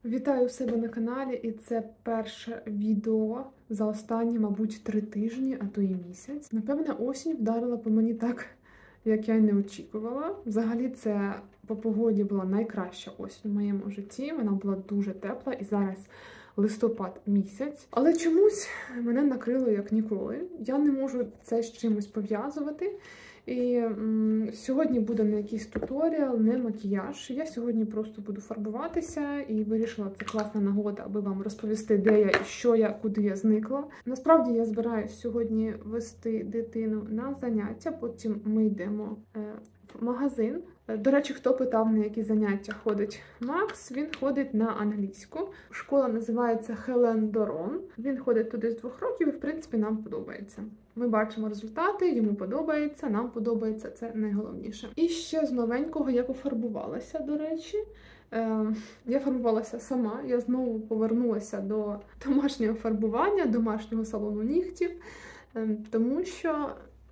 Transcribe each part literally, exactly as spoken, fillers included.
Вітаю у себе на каналі, і це перше відео за останні, мабуть, три тижні, а то і місяць. Напевне, осінь вдарила по мені так, як я й не очікувала. Взагалі, це по погоді була найкраща осінь в моєму житті. Вона була дуже тепла, і зараз листопад місяць. Але чомусь мене накрило як ніколи. Я не можу це з чимось пов'язувати. І м, сьогодні буде не якийсь туторіал, не макіяж. Я сьогодні просто буду фарбуватися і вирішила, це класна нагода, аби вам розповісти, де я і що я, куди я зникла. Насправді я збираюся сьогодні вести дитину на заняття, потім ми йдемо е, в магазин. До речі, хто питав, на які заняття ходить Макс, він ходить на англійську. Школа називається Хелен Дорон. Він ходить туди з двох років і, в принципі, нам подобається. Ми бачимо результати, йому подобається, нам подобається, це найголовніше. І ще з новенького я пофарбувалася, до речі. Е, я фарбувалася сама, я знову повернулася до домашнього фарбування, домашнього салону нігтів, е, тому що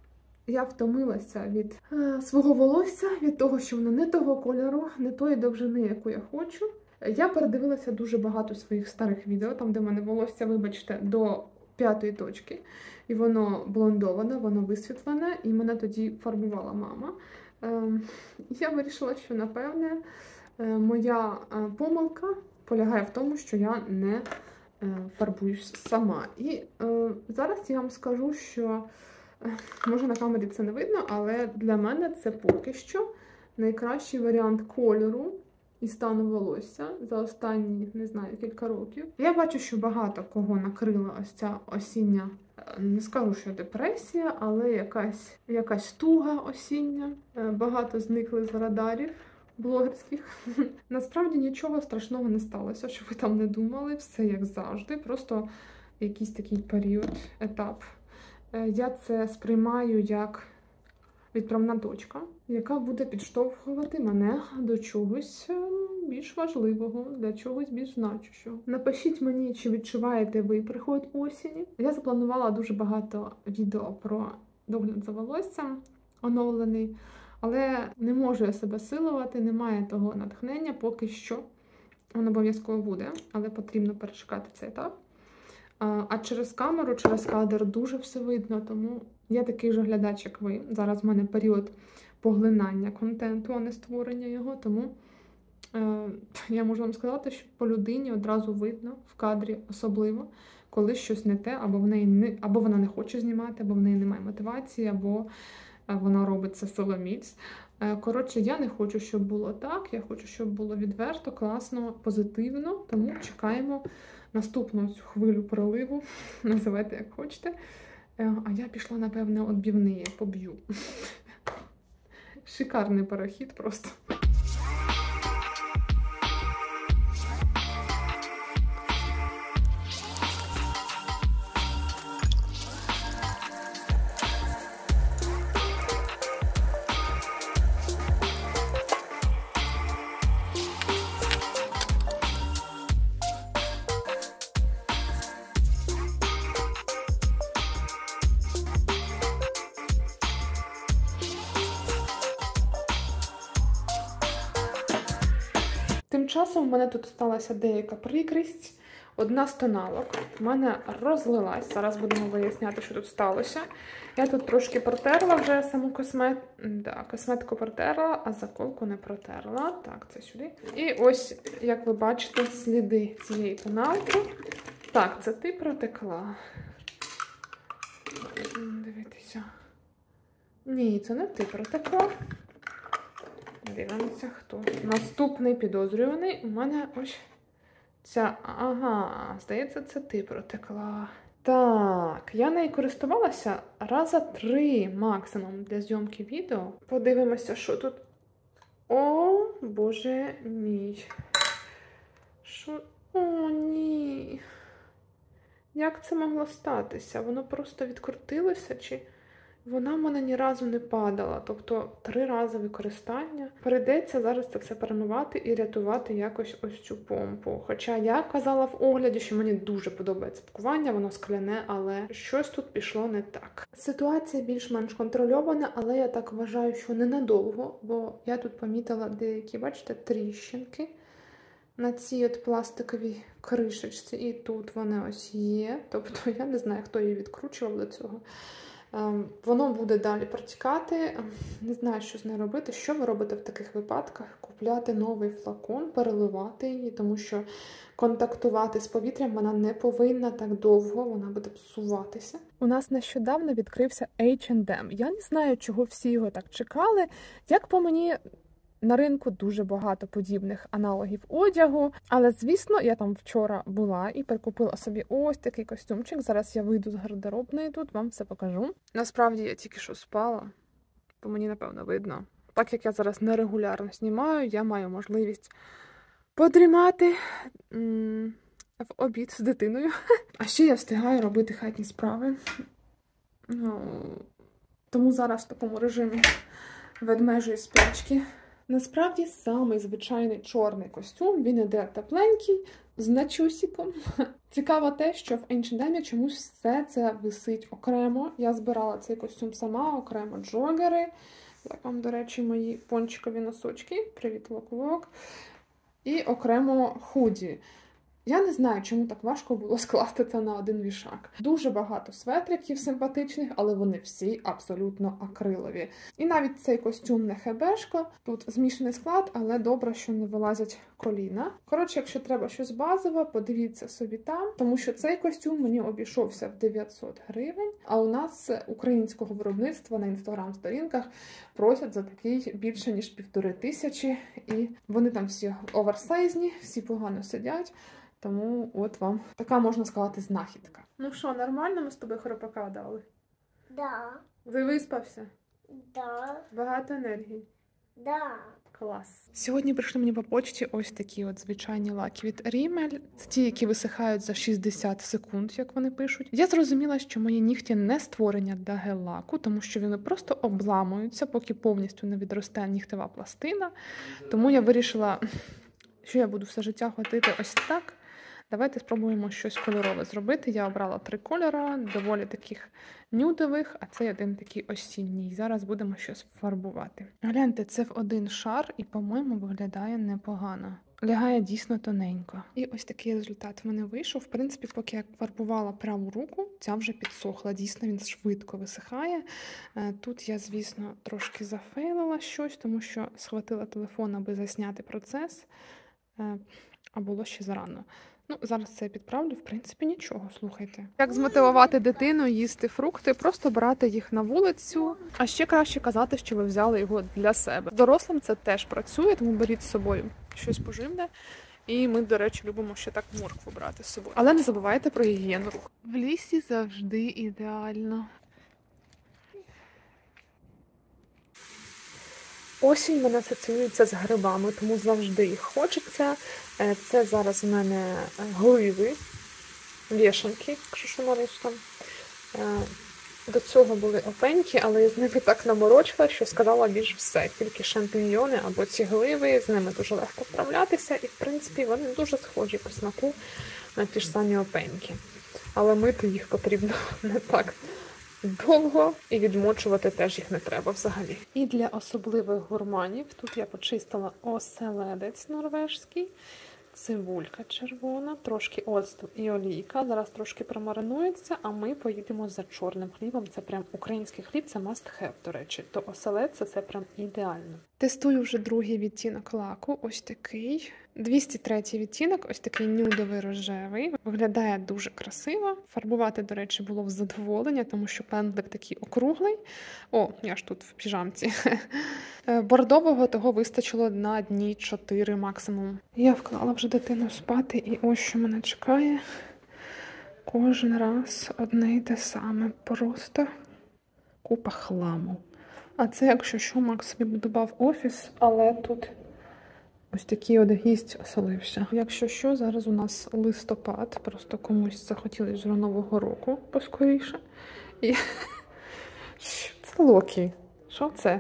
я втомилася від е, свого волосся, від того, що воно не того кольору, не тої довжини, яку я хочу. Я передивилася дуже багато своїх старих відео, там, де в мене волосся, вибачте, до п'ятої точки. І воно блондоване, воно висвітлене, і мене тоді фарбувала мама. Е, я вирішила, що, напевне, е, моя е, помилка полягає в тому, що я не е, фарбуюсь сама. І е, зараз я вам скажу, що може на камері це не видно, але для мене це поки що найкращий варіант кольору і стану волосся за останні, не знаю, кілька років. Я бачу, що багато кого накрила ось ця осіння, не скажу, що депресія, але якась, якась туга осіння. Багато зникли з радарів блогерських. Насправді нічого страшного не сталося, що ви там не думали, все як завжди, просто якийсь такий період, етап. Я це сприймаю як відправна точка, яка буде підштовхувати мене до чогось більш важливого, для чогось більш значущого. Напишіть мені, чи відчуваєте ви приход осені. Я запланувала дуже багато відео про догляд за волоссям, оновлений, але не можу я себе силувати, немає того натхнення поки що. Воно обов'язково буде, але потрібно перечекати цей етап. А через камеру, через кадр дуже все видно, тому я такий же глядач, як ви. Зараз в мене період поглинання контенту, а не створення його, тому е, я можу вам сказати, що по людині одразу видно, в кадрі особливо, коли щось не те, або, в неї не, або вона не хоче знімати, або в неї немає мотивації, або вона робить це силоміць. Коротше, я не хочу, щоб було так, я хочу, щоб було відверто, класно, позитивно, тому чекаємо наступну цю хвилю проливу, називайте як хочете. А я пішла, напевне, відбивні, поб'ю. Шикарний перехід просто. Тим часом в мене тут сталася деяка прикрість. Одна з тоналок в мене розлилась. Зараз будемо виясняти, що тут сталося. Я тут трошки протерла вже саму космет... да, косметику протерла, а заколку не протерла. Так, це сюди. І ось, як ви бачите, сліди цієї тоналки. Так, це ти протекла. Дивіться. Ні, це не ти протекла. Дивимося, хто. Наступний підозрюваний у мене ось ця. Ага, здається, це ти протекла. Так, я нею користувалася раза три максимум для зйомки відео. Подивимося, що тут. О, боже мій. Що? О, ні. Як це могло статися? Воно просто відкрутилося, чи... Вона в мене ні разу не падала, тобто три рази використання. Прийдеться зараз це все перемивати і рятувати якось ось цю помпу. Хоча я казала в огляді, що мені дуже подобається пакування, воно скляне, але щось тут пішло не так. Ситуація більш-менш контрольована, але я так вважаю, що ненадовго, бо я тут помітила деякі, бачите, тріщинки. на цій от пластиковій кришечці, і тут вони ось є. Тобто я не знаю, хто її відкручував до цього. Воно буде далі протікати. Не знаю, що з нею робити. Що ви робите в таких випадках? Купляти новий флакон, переливати її, тому що контактувати з повітрям вона не повинна так довго, вона буде псуватися. У нас нещодавно відкрився ейч енд ем. Я не знаю, чого всі його так чекали. Як по мені, на ринку дуже багато подібних аналогів одягу. Але, звісно, я там вчора була і прикупила собі ось такий костюмчик. Зараз я вийду з гардеробної тут, вам все покажу. Насправді, я тільки що спала, по мені, напевно, видно. Так як я зараз нерегулярно знімаю, я маю можливість подрімати м- в обід з дитиною. А ще я встигаю робити хатні справи. Ну, тому зараз в такому режимі ведмежої сплячки. Насправді, самий звичайний чорний костюм, він іде тепленький, з начусиком. Цікаво те, що в ейч енд ем чомусь все це висить окремо. Я збирала цей костюм сама, окремо джогери. Так вам, до речі, мої пончикові носочки. Привіт, лок-лок. І окремо худі. Я не знаю, чому так важко було скласти це на один вішак. Дуже багато светриків симпатичних, але вони всі абсолютно акрилові. І навіть цей костюм не хебешко. Тут змішаний склад, але добре, що не вилазять коліна. Коротше, якщо треба щось базове, подивіться собі там, тому що цей костюм мені обійшовся в дев'ятсот гривень, а у нас українського виробництва на інстаграм-сторінках просять за такий більше, ніж півтори тисячі. І вони там всі оверсайзні, всі погано сидять. Тому от вам така, можна сказати, знахідка. Ну що, нормально ми з тобою хропака дали? Да. Ви виспався? Да. Багато енергії? Да. Клас. Сьогодні прийшли мені по почті ось такі от звичайні лаки від Rimmel. Це ті, які висихають за шістдесят секунд, як вони пишуть. Я зрозуміла, що мої нігті не створення для гель-лаку, тому що вони просто обламуються, поки повністю не відросте нігтева пластина. Тому я вирішила, що я буду все життя ходити ось так. Давайте спробуємо щось кольорове зробити. Я обрала три кольори, доволі таких нюдових, а цей один такий осінній. Зараз будемо щось фарбувати. Гляньте, це в один шар і, по-моєму, виглядає непогано. Лягає дійсно тоненько. І ось такий результат в мене вийшов. В принципі, поки я фарбувала праву руку, ця вже підсохла. Дійсно, він швидко висихає. Тут я, звісно, трошки зафейлила щось, тому що схватила телефон, аби засняти процес. А було ще зарано. Ну, зараз це я підправлю, в принципі, нічого, слухайте. Як змотивувати дитину їсти фрукти? Просто брати їх на вулицю, а ще краще казати, що ви взяли його для себе. Дорослим це теж працює, тому беріть з собою щось поживне. І ми, до речі, любимо ще так моркву брати з собою. Але не забувайте про гігієну рук. В лісі завжди ідеально. Осінь мене асоціюється з грибами, тому завжди їх хочеться. Це зараз у мене гливи, вішанки, якщо що нариш там. До цього були опеньки, але я з ними так наморочила, що сказала більш все. Тільки шампіньйони або ці гливи, з ними дуже легко вправлятися. І, в принципі, вони дуже схожі по смаку на ті ж самі опеньки. Але мити їх потрібно не так довго, і відмочувати теж їх не треба взагалі. І для особливих гурманів тут я почистила оселедець норвежський, цибулька червона, трошки оцту і олійка. Зараз трошки промаринується, а ми поїдемо за чорним хлібом. Це прям український хліб, це must have, до речі. То оселедце це прям ідеально. Тестую вже другий відтінок лаку, ось такий. двісті третій відтінок, ось такий нюдовий рожевий. Виглядає дуже красиво. Фарбувати, до речі, було в задоволення, тому що пензлик такий округлий. О, я ж тут в піжамці. Бордового того вистачило на дні чотири максимум. Я вклала вже дитину спати, і ось що мене чекає. Кожен раз одне й те саме. Просто купа хламу. А це, якщо що, Макс собі будував офіс, але тут ось такий от гість оселився. Якщо що, зараз у нас листопад, просто комусь захотілося вже Нового року поскоріше. І це Локі. Що це?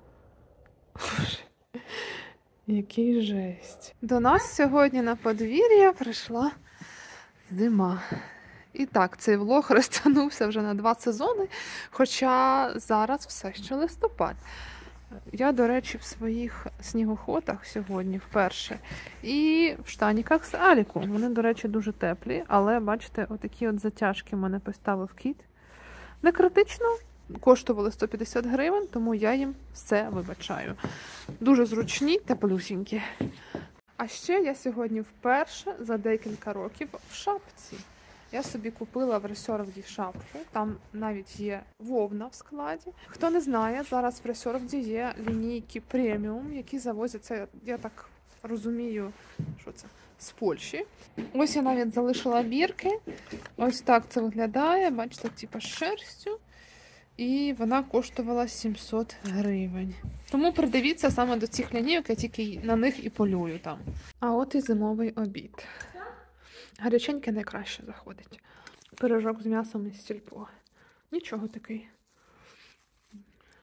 Який жесть. До нас сьогодні на подвір'я прийшла зима. І так, цей влог розтягнувся вже на два сезони, хоча зараз все ще листопад. Я, до речі, в своїх снігоходах сьогодні вперше. І в штаніках з Аліку. Вони, до речі, дуже теплі, але, бачите, отакі от затяжки в мене поставив кіт. Не критично, коштували сто п'ятдесят гривень, тому я їм все вибачаю. Дуже зручні та плюсінькі. А ще я сьогодні вперше за декілька років в шапці. Я собі купила в Ресервді шапку, там навіть є вовна в складі. Хто не знає, зараз в Ресервді є лінійки преміум, які завозяться, я так розумію, що це, з Польщі. Ось я навіть залишила бірки. Ось так це виглядає, бачите, типу з шерстю. І вона коштувала сімсот гривень. Тому придивіться саме до цих лінійок, я тільки на них і полюю там. А от і зимовий обід. Гаряченьке найкраще заходить. Пирожок з м'ясом із сільпо. Нічого такий.